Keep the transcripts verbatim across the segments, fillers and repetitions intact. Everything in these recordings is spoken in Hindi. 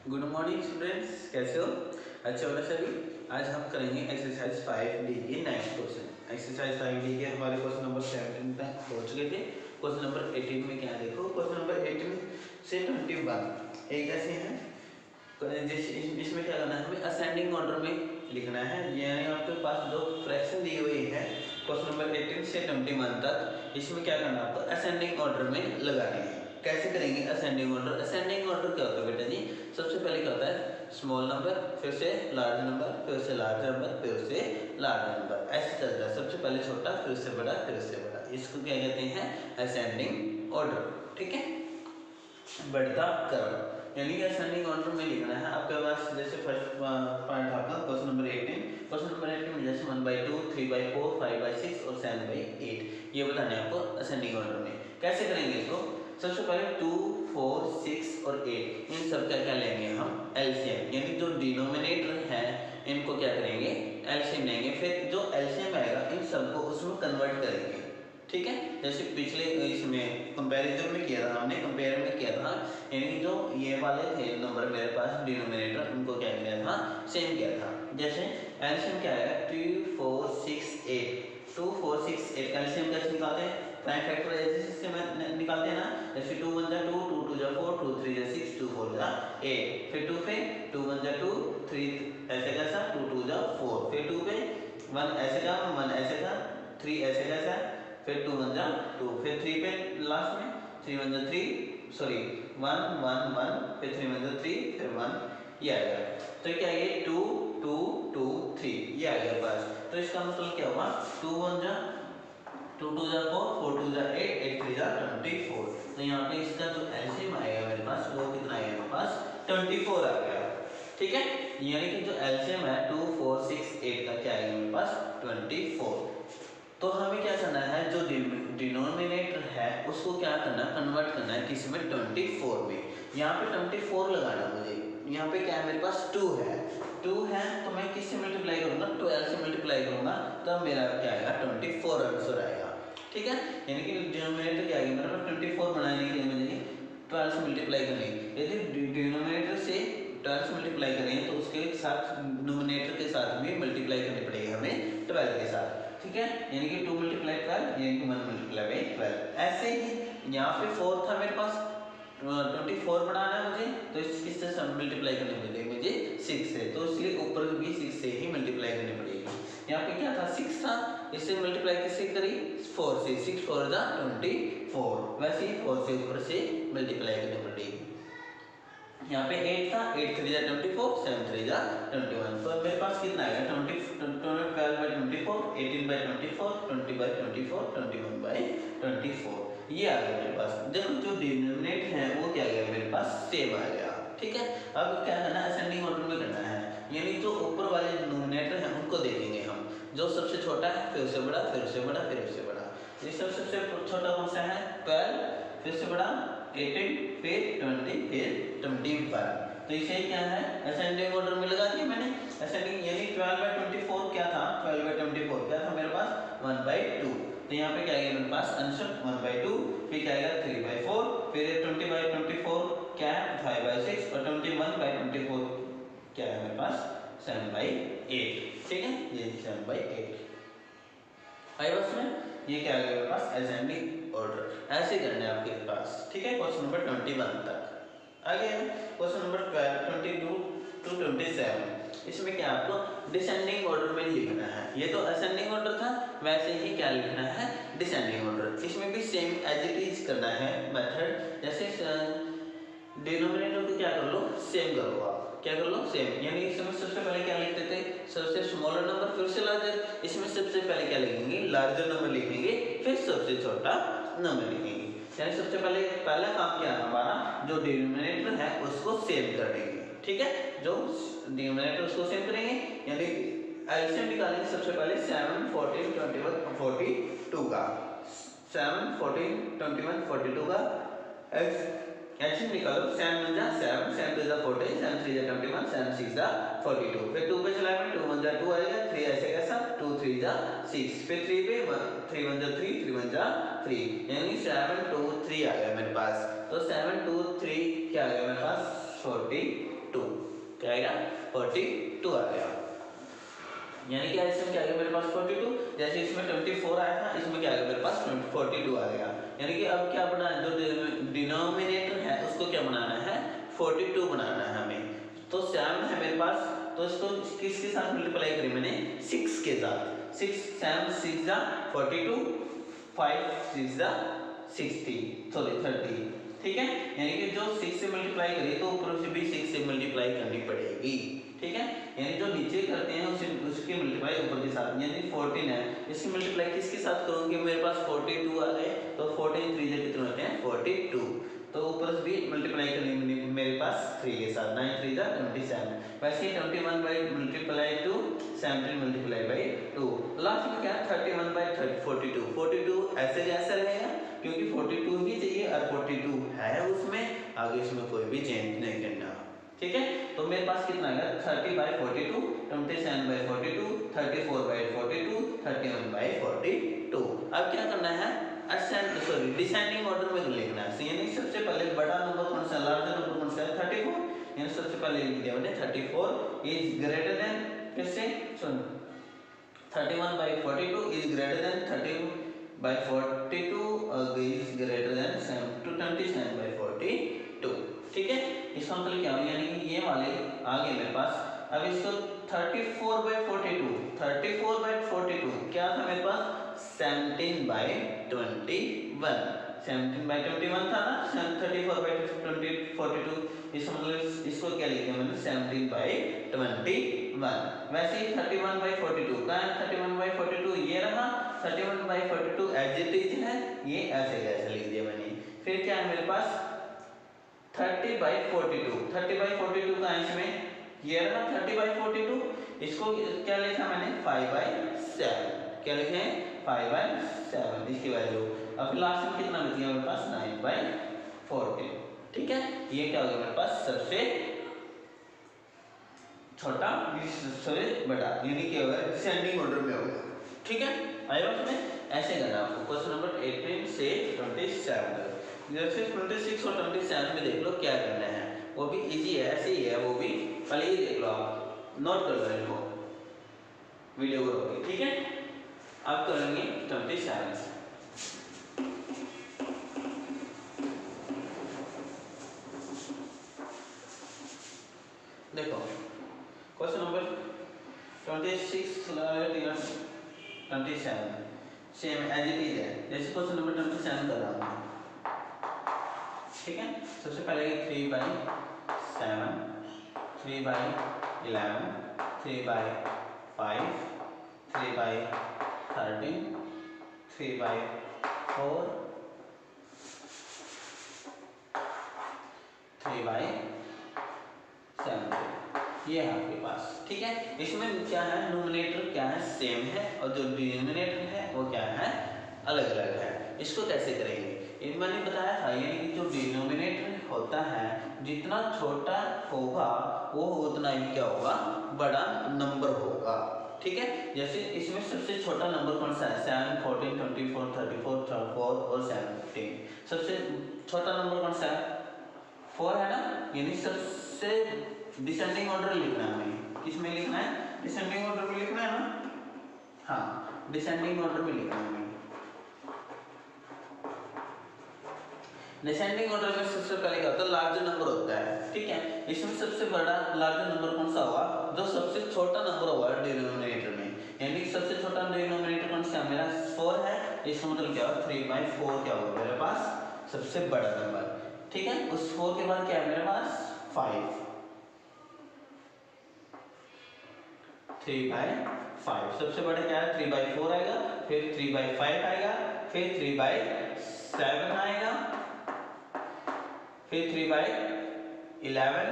गुड मॉर्निंग स्टूडेंट्स, कैसे हो? अच्छा हो ना सभी। आज हम करेंगे एक्सरसाइज फाइव डी के next question. Exercise five D के हमारे क्वेश्चन नंबर सेवनटीन तक हो चुके थे। क्वेश्चन नंबर एटीन में क्या है देखो। क्वेश्चन नंबर एटीन से ट्वेंटी वन एक ऐसे हैं जिस इसमें क्या करना है, हमें असेंडिंग ऑर्डर में लिखना है। यानी आपके पास जो फ्रैक्शन दी हुई है क्वेश्चन नंबर एटीन से ट्वेंटी वन तक, इसमें क्या करना है आपको असेंडिंग ऑर्डर में लगानी है। कैसे करेंगे असेंडिंग ऑर्डर? असेंडिंग ऑर्डर क्या होता है बेटा जी? सबसे पहले क्या होता है, स्मॉल नंबर, फिर से लार्ज नंबर, फिर से लार्ज नंबर, फिर से लार्ज नंबर, ऐसे चलता है। सबसे पहले छोटा, फिर से बड़ा, फिर से बड़ा। इसको क्या कहते हैं? Ascending order. ठीक है, बढ़ता क्रम, यानी कि असेंडिंग ऑर्डर में लिखना है। आपके पास जैसे फर्स्ट पॉइंट आपका question number eighteen, question number eighteen में जैसे one by two, three by four, five by six और सेवन बाई एट, ये बताने आपको असेंडिंग ऑर्डर में। कैसे करेंगे इसको? सबसे पहले टू, फोर, सिक्स और एट, इन सब का क्या लेंगे हम? एलसीएम, यानी जो डिनोमिनेटर है इनको क्या करेंगे? एलसीएम लेंगे। फिर जो एलसीएम आएगा इन सबको उसमें कन्वर्ट करेंगे। ठीक है, जैसे पिछले इसमें कंपैरिजन में किया था हमने, कंपेयर में किया था, यानी जो ये वाले थे नंबर मेरे पास डिनोमिनेटर, उनको क्या किया था? सेम किया था। जैसे एलसीएम क्या है? Two, four, six, eight. Two, four, six, eight का एलसीएम कैसे निकालते हैं? प्राइम फैक्टर से निकालते हैं ना। जैसे टू वन जा टू, टू टू जा फोर, टू थ्री जा सिक्स, टू फोर जा एट। फिर टू पे टू वन जा टू, थ्री ऐसे कैसा, टू टू जा फोर। फिर टू पे वन ऐसे का, वन ऐसे का, थ्री ऐसे कैसा, फिर टू वन जा टू, फिर थ्री पे लास्ट में थ्री वन जा three, sorry one one one, फिर थ्री वन जा थ्री, फिर वन, ये आ गया। तो क्या है? टू टू टू थ्री, ये आ गया पास। तो इसका मतलब क्या हुआ? टू वन जा टू टू जा फोर, फोर टू जा एट, एट थ्री जा ट्वेंटी फोर। तो यहाँ पे इसका जो एलसीएम आएगा मेरे पास वो कितना आएगा मेरे पास? ट्वेंटी फोर आ गया। ठीक है, यानी कि जो एलसीएम है टू फोर सिक्स एट का क्या आएगा मेरे पास? Twenty four. तो हमें क्या करना है, जो डिनोमिनेटर है उसको क्या करना है? कन्वर्ट करना है किसी में? ट्वेंटी फोर में। यहाँ पे ट्वेंटी फोर लगाना मुझे। यहाँ पे क्या है मेरे पास? टू है, टू है तो मैं किससे मल्टीप्लाई करूंगा? ट्वेल्व से मल्टीप्लाई करूंगा, तब मेरा क्या आएगा? ट्वेंटी फोर आंसर आएगा। ठीक है, यानी कि डिनोमिनेटर क्या आएगा मेरे पास? ट्वेंटी फोर बनाने के लिए मुझे ट्वेल्व से मल्टीप्लाई करनी है। यदि डिनोमिनेटर से ट्वेल्व से मल्टीप्लाई करें तो उसके साथ डिनोमिनेटर के साथ भी मल्टीप्लाई करनी पड़ेगी हमें ट्वेल्व के साथ। ठीक है, यानी कि टू मल्टीप्लाई ट्वेल्व, यानी कि वन मल्टीप्लाई बाई ट्वेल्व। ऐसे ही यहाँ पे फोर था मेरे पास, ट्वेंटी फोर बनाना है मुझे, तो इस किससे मल्टीप्लाई करनी पड़ेगी मुझे? सिक्स से, तो इसलिए ऊपर भी सिक्स से ही मल्टीप्लाई करनी पड़ेगी। यहाँ पे क्या था? सिक्स था, इससे मल्टीप्लाई किससे करी? फोर से। सिक्स फोर जा ट्वेंटी फोर, वैसे ही फोर से ऊपर से मल्टीप्लाई करनी पड़ेगी। यहाँ पे एट था, एट थ्री जा ट्वेंटी फोर, सेवन थ्री जा ट्वेंटी वन। तो मेरे पास कितना आएगा? Twenty twelve by twenty four, eighteen by twenty four, twenty by twenty four, twenty one by twenty four, ये आ गया मेरे पास। देखो जो डिनोमिनेटर है वो क्या आ गया मेरे पास? सेम आ गया। ठीक है, अब क्या करना है? असेंडिंग ऑर्डर में करना है, यानी जो ऊपर वाले डिनोमिनेटर हैं उनको देखेंगे हम। जो सबसे छोटा है फिर उससे बड़ा, फिर उससे बड़ा, फिर उससे बड़ा। ये सब सबसे छोटा कौन सा है? ट्वेल्व, फिर से बड़ा एटीन, फिर ट्वेंटी, फिर ट्वेंटी वन। तो इसे क्या है? असेंडिंग ऑर्डर में लगा दिया मैंने। असेंडिंग यानी ट्वेल्व बाई ट्वेंटी फोर क्या था? ट्वेल्व बाई ट्वेंटी फोर क्या था मेरे पास? One by to. तो यहाँ पे क्या आएगा मेरे पास आंसर? One by two. फिर क्या आएगा? Three by four. फिर ट्वेंटी बाई ट्वेंटी फोर क्या है? Five by six. और twenty one by twenty four क्या है मेरे पास? Seven by eight. ठीक है, ये सेवन बाई एट आई बस में। ये क्या आ गया मेरे पास? Ascending order. ऐसे करना है आपके पास। ठीक है, क्वेश्चन नंबर ट्वेंटी वन तक आगे है। Question number twelve, twenty two to twenty seven, इसमें क्या आपको डिसेंडिंग ऑर्डर में लिखना है। ये तो असेंडिंग ऑर्डर था, वैसे ही क्या लिखना है? Descending order. इसमें भी सेम एज इट इज करना है मेथड। जैसे डिनोमिनेटर को क्या कर लो? सेम कर लो। आप क्या कर लो? सेम, यानी इसमें सबसे पहले क्या लिखते थे? सबसे स्मॉलर नंबर, फिर से लार्जर। इसमें सबसे पहले क्या लिखेंगे? लार्जर नंबर लिखेंगे, फिर सबसे छोटा नंबर लिखेंगे। यानी सबसे पहले पहला काम क्या है हमारा? जो डिनोमिनेटर है उसको सेम कर देंगे। ठीक है, जो डिनोमिनेटर उसको सेम करेंगे, यानी एलसीएम निकालेंगे सबसे पहले seven, fourteen, twenty one, forty two का। Seven, fourteen, twenty one, forty two का एलसीएम निकालो। सेवन वन जा सेवन, सेवन टू जा फोर्टीन, सेवन थ्री जा ट्वेंटी वन, सेवन सिक्स जा फोर्टी टू। फिर टू पे चलाएंगे, टू वन जा टू आएगा, थ्री ऐसे कैसा? टू थ्री जा सिक्स। फिर थ्री पे वन, थ्री वन जा थ्री, थ्री वन जा थ्री, यानी सेवन टू थ्री आ गया मेरे पास। तो सेवन टू थ्री क्या आ गया मेरे पास? Forty two. आएगा फोर्टी टू आ गया। यानी कि इसमें क्या आ गया मेरे पास फोर्टी टू, जैसे इसमें ट्वेंटी फोर आया था, इसमें क्या आ गया मेरे पास फोर्टी टू आ गया। यानी कि अब क्या बनाना है, जो डिनोमिनेटर है उसको क्या बनाना है, फोर्टी टू बनाना है हमें। तो सेवन है मेरे पास, तो इसको किसके साथ मल्टीप्लाई करें मैंने, सिक्स के साथ। सिक्स सेवन सिक्स जा फोर्टी टू, फाइव सिक्स जा सिक्सटी, सॉरी थर्टी, ठीक है। यानी कि जो सिक्स से मल्टीप्लाई करिए तो ऊपर से भी सिक्स से मल्टीप्लाई करनी पड़ेगी, ठीक है। यानी जो नीचे करते हैं उसे उसके मल्टीप्लाई ऊपर के साथ, यानी फोर्टीन है, इसकी मल्टीप्लाई किसके साथ करूंगी, मेरे पास फोर्टी टू आ गए, तो फोर्टीन थ्री से कितने होते हैं फोर्टी टू, तो ऊपर से भी मल्टीप्लाई करनी मेरे पास थ्री के साथ, नाइन थ्री जा ट्वेंटी सेवन। वैसे ही twenty one by multiply two seventeen multiply by two, last में क्या है thirty one by forty two. Forty two ऐसे जैसा रहेगा क्योंकि फोर्टी टू ही चाहिए और फोर्टी टू है उसमें, आगे इसमें कोई भी चेंज नहीं करना, ठीक है। तो मेरे पास कितना आएगा thirty by forty two, twenty seven by forty two, thirty four by forty two, thirty one by forty two. अब क्या करना है, असेंड सॉरी डिसेंडिंग ऑर्डर में लिखना है। यानी सबसे पहले बड़ा नंबर कौन सा, लार्जर नंबर कौन सा है थर्टी फोर, यानी सबसे पहले लिख दिया मैंने thirty four is greater than, किससे सुन thirty one by forty two is greater than thirty by forty two is greater than twenty seven by forty two, ठीक है। इसका मतलब क्या हो, यानी कि ये वाले आ गए मेरे पास। अब इसको thirty four by forty two, thirty four by forty two क्या था मेरे पास seventeen by twenty one, seventeen by twenty one था ना, thirty four by twenty forty two, इसका मतलब इसको क्या लिख दिया मैंने सेवनटीन बाई ट्वेंटी वन। वैसे ही thirty one by forty two का thirty one by forty two ये रहा, thirty one by forty two as it is है, ये ऐसे कैसे लिख दिया मैंने। फिर क्या है मेरे पास thirty by forty two, thirty by forty two का इसमें ये रहा थर्टी बाई फोर्टी टू, इसको क्या लिखा मैंने फाइव बाई सेवन, क्या लिखे फाइव बाई सेवन इसकी वैल्यू। अब लास्ट में कितना बच गया मेरे पास नाइन बाई फोर्टीन, ठीक है। ये क्या हो गया मेरे पास सबसे छोटा सबसे बड़ा, यानी क्या होगा डिसेंडिंग ऑर्डर में होगा, ठीक है। आया उसमें ऐसे करना आपको क्वेश्चन नंबर एटीन से ट्वेंटी सेवन तक। जैसे ट्वेंटी सिक्स और ट्वेंटी सेवन में देख लो क्या करना है, वो भी इजी है, ऐसे ही है वो भी, पहले ही देख लो आप, नोट कर लो इनको वीडियो को रोके, ठीक है। अब करेंगे ट्वेंटी सेवन से, देखो question number twenty six twenty seven same as it is है जैसे क्वेश्चन नंबर ट्वेंटी सेवन कर रहा हूँ, ठीक है। सबसे पहले three by seven, three by eleven, three by five, three by thirteen, three by four, three by seven, ये है आपके पास, ठीक है। इसमें क्या है नोमिनेटर क्या है सेम है और जो डिनोमिनेटर है वो क्या है अलग अलग है। इसको कैसे करेंगे ये मैंने बताया था, यानी कि जो डिनोमिनेटर होता है जितना छोटा होगा वो उतना ही क्या होगा बड़ा नंबर होगा, ठीक है। जैसे इसमें सबसे छोटा नंबर कौन सा है seven, fourteen, twenty four, thirty four, four और सेवनटीन, सबसे छोटा नंबर कौन सा है फोर है ना, यानी सबसे डिसेंडिंग ऑर्डर लिखना है हमें, किसमें लिखना है डिसेंडिंग ऑर्डर में लिखना है ना, हाँ डिसेंडिंग ऑर्डर में लिखना है हमें। डिसेंडिंग ऑर्डर में सबसे पहले क्या होता है लार्जर नंबर होता है, ठीक है। इसमें सबसे बड़ा लार्जर नंबर कौन सा होगा जो सबसे छोटा नंबर होगा डिनोमिनेटर में, यानी सबसे छोटा डिनोमिनेटर कौन सा है मेरा फोर है, इसका मतलब क्या होगा थ्री बाई फोर क्या होगा मेरे पास सबसे बड़ा नंबर, ठीक है। उस फोर के बाद क्या है मेरे पास फाइव, थ्री बाई फाइव सबसे बड़ा क्या है थ्री बाई फोर आएगा, फिर थ्री बाई फाइव आएगा, फिर थ्री बाई सेवन आएगा, फिर थ्री बाई इलेवन,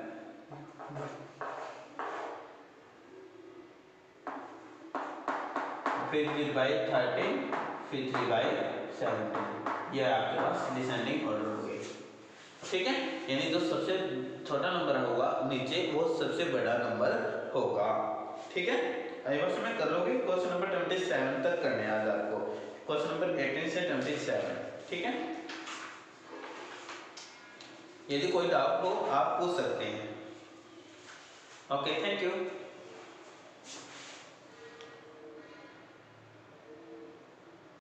फिर थ्री बाई थर्टीन, फिर थ्री बाई सेवनटीन, यह आपके पास डिसेंडिंग ऑर्डर हो गई, ठीक है। यानी जो सबसे छोटा नंबर होगा नीचे वो सबसे बड़ा नंबर होगा, ठीक है। आई वर्ष में कर लोगे क्वेश्चन नंबर ट्वेंटी सेवन तक करने आज आपको, क्वेश्चन नंबर एटीन से ट्वेंटी सेवन, ठीक है। यदि कोई डाउट हो आप पूछ सकते हैं। Okay, thank you.